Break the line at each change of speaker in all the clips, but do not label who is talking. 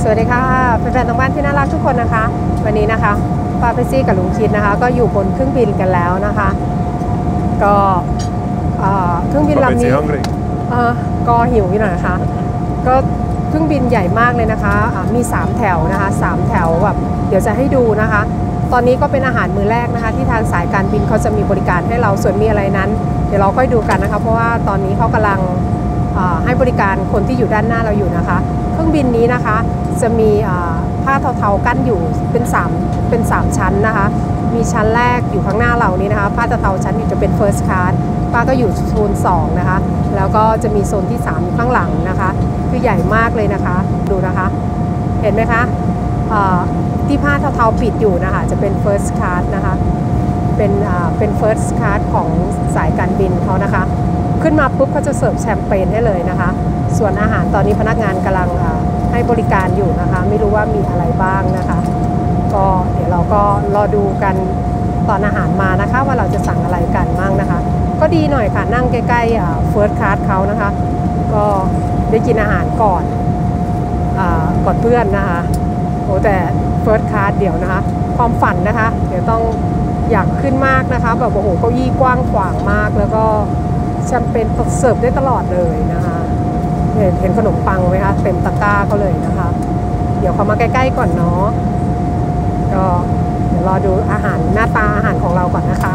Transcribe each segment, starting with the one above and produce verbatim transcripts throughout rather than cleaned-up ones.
สวัสดีค่ะแฟนๆทางบ้านที่น่ารักทุกคนนะคะวันนี้นะคะป้าเพชซี่กับลุงคิดนะคะก็อยู่บนเครื่องบินกันแล้วนะคะก็เครื่องบินลำนี้ก็หิวอยู่หน่อยนะคะก็เครื่องบินใหญ่มากเลยนะคะมีสามแถวนะคะสามแถวแบบเดี๋ยวจะให้ดูนะคะตอนนี้ก็เป็นอาหารมื้อแรกนะคะที่ทางสายการบินเขาจะมีบริการให้เราส่วนมีอะไรนั้นเดี๋ยวเราค่อยดูกันนะคะเพราะว่าตอนนี้เขากำลังให้บริการคนที่อยู่ด้านหน้าเราอยู่นะคะเครื่องบินนี้นะคะจะมีผ้าเทาๆกั้นอยู่เป็น3เป็น3ชั้นนะคะมีชั้นแรกอยู่ข้างหน้าเรานี้นะคะผ้าเทาๆชั้นอยู่จะเป็น First Class ป้าก็อยู่โซนสองนะคะแล้วก็จะมีโซนที่สามอยู่ข้างหลังนะคะคือใหญ่มากเลยนะคะดูนะคะเห็นไหมคะที่ผ้าเทาๆปิดอยู่นะคะจะเป็น First Class นะคะเป็นเป็น First Class ของสายการบินเขานะคะขึ้นมาปุ๊บเขาจะเสิร์ฟแชมเปญให้เลยนะคะส่วนอาหารตอนนี้พนักงานกำลังให้บริการอยู่นะคะไม่รู้ว่ามีอะไรบ้างนะคะก็เดี๋ยวเราก็รอดูกันตอนอาหารมานะคะว่าเราจะสั่งอะไรกันบ้างนะคะก็ดีหน่อยค่ะนั่งใกล้ๆเฟิร์สคลาสเขานะคะก็ได้กินอาหารก่อนก่อนเพื่อนนะคะโอ้แต่เฟิร์สคลาสเดี๋ยวนะคะความฝันนะคะเดี๋ยวต้องอยากขึ้นมากนะคะแบบโอ้โหเก้าอี้กว้างขวางมากแล้วก็แชมเปญเสิร์ฟได้ตลอดเลยนะคะเห็นขนมปังไหมคะเต็มตะกร้าเขาเลยนะคะเดี๋ยวเขามาใกล้ๆก่อนเนาะก็เดี๋ยวรอดูอาหารหน้าตาอาหารของเราก่อนนะคะ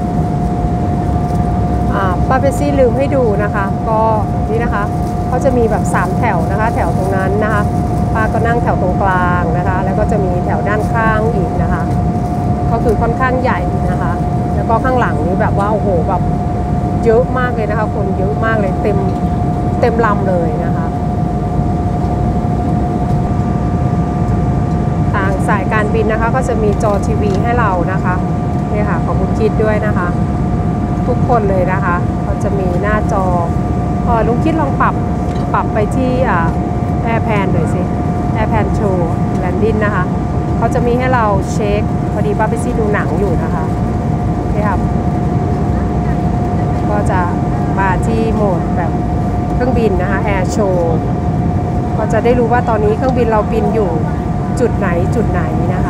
ป้าเพชซี่ลืมให้ดูนะคะก็นี่นะคะเขาจะมีแบบสามแถวนะคะแถวตรงนั้นนะคะป้าก็นั่งแถวตรงกลางนะคะแล้วก็จะมีแถวด้านข้างอีกนะคะก็คือค่อนข้างใหญ่นะคะแล้วก็ข้างหลังนี้แบบว่าโอ้โหแบบเยอะมากเลยนะคะคนเยอะมากเลยเต็มเต็มลำเลยนะคะทางสายการบินนะคะก็จะมีจอทีวีให้เรานะคะนี่ค่ะขอบคุณคิดด้วยนะคะทุกคนเลยนะคะเขาจะมีหน้าจอพอลุงคิดลองปรับปรับไปที่แอร์แพนหน่อยสิแอร์แพนโชว์แลนดิ้งนะคะเขาจะมีให้เราเช็คพอดีป้าไปซี่ดูหนังอยู่นะคะนี่ครับก็จะมาที่โหมดแบบเครื่องบินนะคะแอร์โชว์ก็จะได้รู้ว่าตอนนี้เครื่องบินเราบินอยู่จุดไหนจุดไหนนะคะ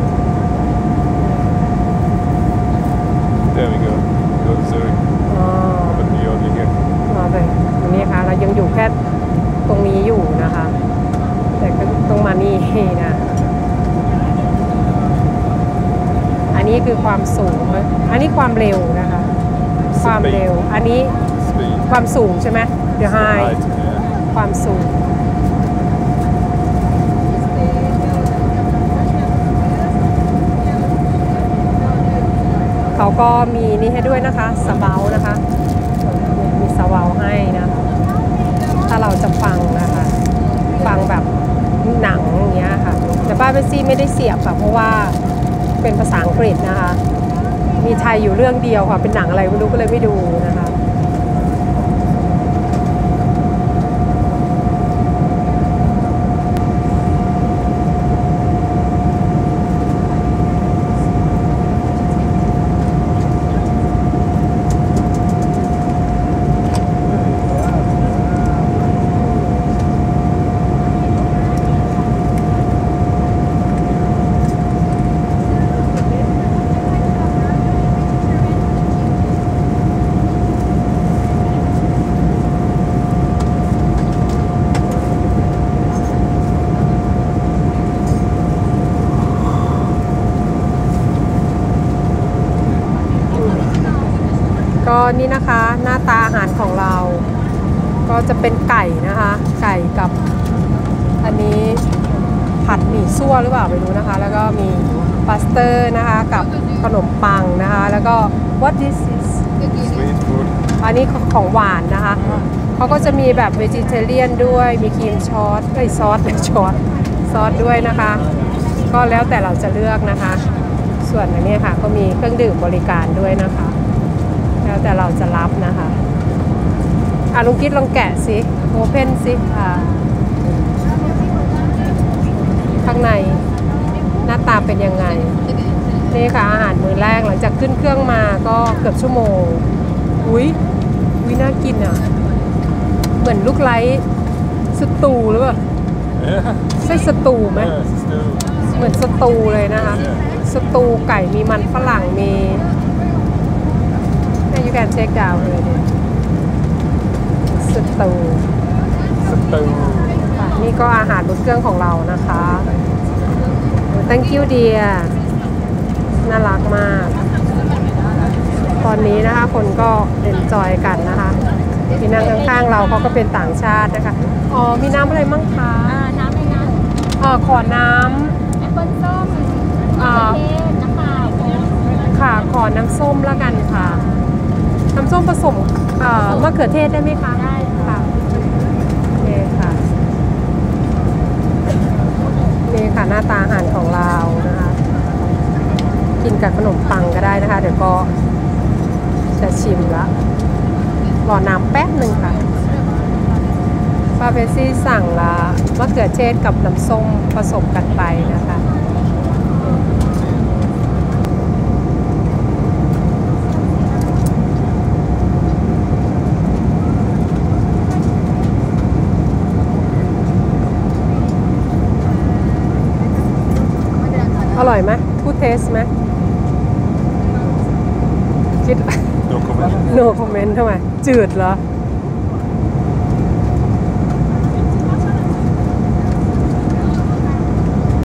There we go. Go to Zurich.
อ๋อ
But we only here.
อ๋อเลยตรงนี้ค่ะเรายังอยู่แค่ตรงนี้อยู่นะคะแต่ก็ต้องมานี่นะอันนี้คือความสูงอันนี้ความเร็วนะคะความเร็วอันนี้ความสูงใช่ไหม The high ความสูงเขาก็มีนี่ให้ด้วยนะคะสเบลนะคะมีสเบลให้นะถ้าเราจะฟังนะคะฟังแบบหนังอย่างเงี้ยค่ะแต่ป้าเบสซี่ไม่ได้เสียบค่ะเพราะว่าเป็นภาษาอังกฤษนะคะมีไทยอยู่เรื่องเดียวค่ะเป็นหนังอะไรไม่รู้ก็เลยไม่ดูนะคะก็นี่นะคะหน้าตาอาหารของเราก็จะเป็นไก่นะคะไก่กับอันนี้ผัดหมี่ซั่วหรือเปล่าไม่รู้นะคะแล้วก็มีพาสเตอร์นะคะกับขนมปังนะคะแล้วก็ what is this
Sweet food.
อันนี้ของหวานนะคะเขาก็จะมีแบบเวจิเทเรียนด้วยมีครีมซอสไอซอสซอสซอสด้วยนะคะก็แล้วแต่เราจะเลือกนะคะส่วนอันนี้ค่ะก็มีเครื่องดื่มบริการด้วยนะคะแล้วแต่เราจะรับนะคะอ่ะลุงกิ๊ดลองแกะสิโอเพนสิอ่าข้างในหน้าตาเป็นยังไงนี่ค่ะอาหารมื้อแรกหลังจากขึ้นเครื่องมาก็เกือบชั่วโมงอุ้ยอุ้ยน่ากินอ่ะเหมือนลูกไร้สตูหรือเปล่า
Yeah.
ใช่สตูไหม
Yeah, it's still.
เหมือนสตูเลยนะคะ สตูไก่มีมันฝรั่งมีนี่ยูแคนเช็คดาวเลยดิสตู
Still.
ค่ะนี่ก็อาหารบนเครื่องของเรานะคะ thank you dear น่ารักมาก ตอนนี้นะคะคนก็เอนจอยกันนะคะที่นั่งข้างๆเราเขาก็เป็นต่างชาตินะคะอ๋อมีน้ำอะไรมั่งคะ
อ่าน้ำอะไรนะ
เออขอน้
แอปเปิ้ลส้ม
ำอ่า
เทศน้ำเปล่า
ค่ะขอน้ำส้มแล้วกันค่ะ น้ำส้มผสมเอ่อมะเขือเทศได้ไหมคะ
ได้ค่ะ
ค่ะโอเคค่ะนี่ค่ะหน้าตาอาหารของเรานะคะ กินกับขนมปังก็ได้นะคะ เดี๋ยวก็จะชิมละรอน้ำแป๊บหนึ่งค่ะป้าเฟซี่สั่งละมะเขือเทศกับน้ำส้มผสมกันไปนะคะ อร่อยไหมพูดเทสไหมคิด
No comment.
no comment ทำไม จืดเหรอ